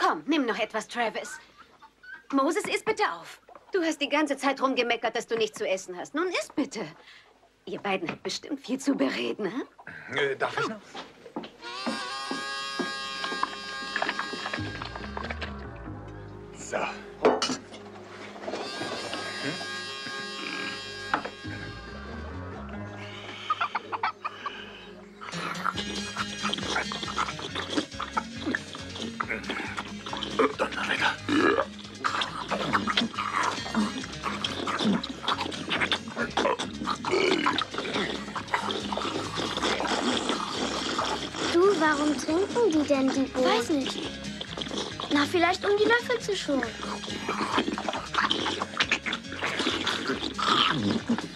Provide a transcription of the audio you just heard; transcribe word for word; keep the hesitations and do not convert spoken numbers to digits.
Komm, nimm noch etwas, Travis. Moses, iss bitte auf. Du hast die ganze Zeit rumgemeckert, dass du nichts zu essen hast. Nun iss bitte. Ihr beiden habt bestimmt viel zu bereden, hm? Äh, darf ich noch? So. Donnerwetter. Du, warum trinken die denn die Bohnen? Weiß nicht. Na, vielleicht um die Löffel zu schonen.